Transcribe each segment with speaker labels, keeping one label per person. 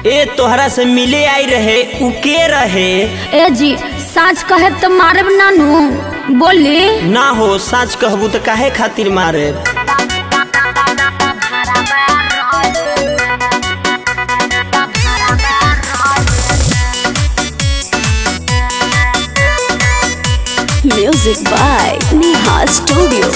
Speaker 1: ए तोहरा से मिले आई रहे उके रहे।
Speaker 2: ए जी साच कहे तो मारे नानू बोली
Speaker 1: ना हो साच कहबू तो काहे खातिर मारे।
Speaker 3: Music by Neha studio.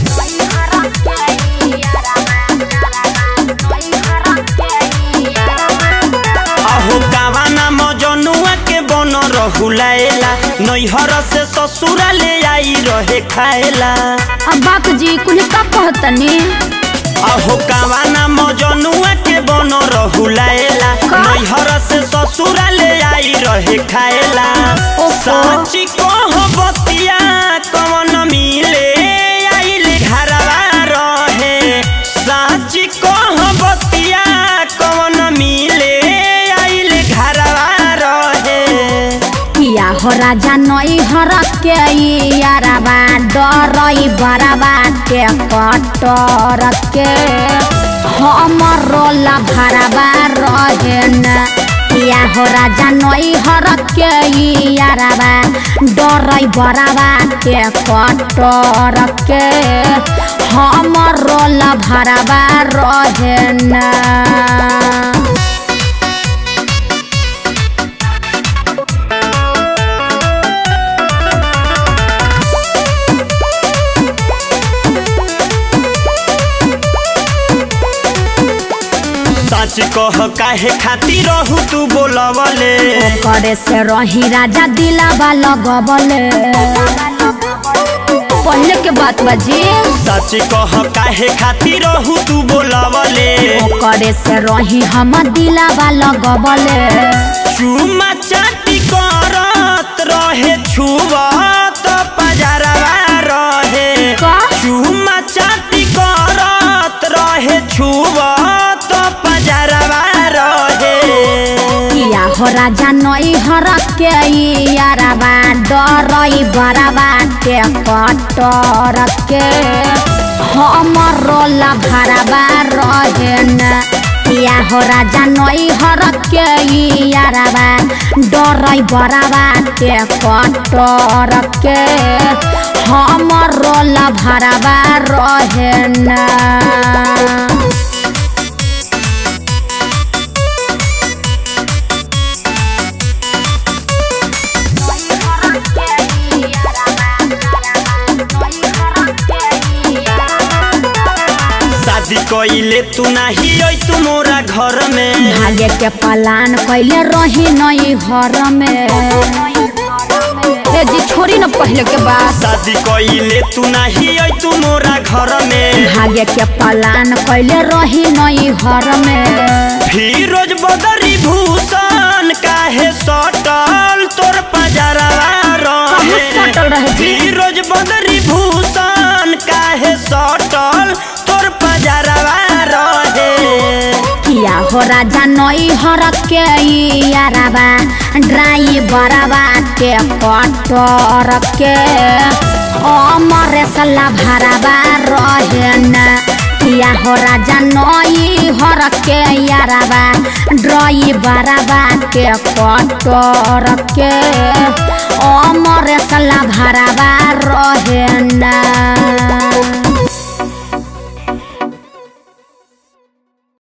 Speaker 1: अहो कावाना मजनुआ के बन रहुलाएला नैहर से ससुरा ले आई रहे खाएला।
Speaker 2: अब बाक जी कुल का कहतनी।
Speaker 1: अहो कावाना मजनुआ के बन रहुलाएला नैहर से ससुरा ले आई रहे खाएला। साची कह बतिया कवन मिले आइल घरवा रहे। साची कह बतिया कवन मिले आइल घरवा रहे।
Speaker 2: किया हो राजा नई हर के यारबा डरई बराबा के कटर के हमरो ला भरबा रहे न। किया हो राजा नई हर के यारबा डरई बराबा के कटर के हमरो ला भरबा रहे न।
Speaker 1: साच कह काहे खातिर रहू तू बोलवले।
Speaker 2: करे से रही राजा दिलावा लगवले पहले के बात बजी।
Speaker 1: सच कह काहे खातिर रहू तू बोलवले।
Speaker 2: करे से रही हम दिलावा लगवले।
Speaker 1: चुमा चाटी करत रहे छुबत पजरवा रहे। चुमा चाटी करत रहे छुबत पजरवा रहे।
Speaker 2: किया हो राजा नई हर के यारबा डरई बराबा के कटर के हमरो ला भरबा रहे न। किया हो राजा नई हर के यारबा डरई बराबा के कटर के हमरो ला भरबा रहे न।
Speaker 1: शादी कइले तू नहीं आई तू मोरा घर में।
Speaker 2: भागे के पलान कैले रही नई घर में। ए जी छोड़ी न पहले के बात।
Speaker 1: शादी कइले तू नहीं आई तू मोरा घर में।
Speaker 2: भागे के पलान कैले रही नई घर में।
Speaker 1: फिरोज बदरी भूषण काहे सटल तोर पजरवा रहे। फिरोज बदरी भूषण काहे सटल तोर पजरवा रहे।
Speaker 2: किया हो राजा नई हर के यारबा ड्राइवरबा के कटर के अमरे सला भरबा रहे न। किया हो राजा नई हर के यारबा ड्राइवरबा के कटर के अमरे सला भरबा रहे न।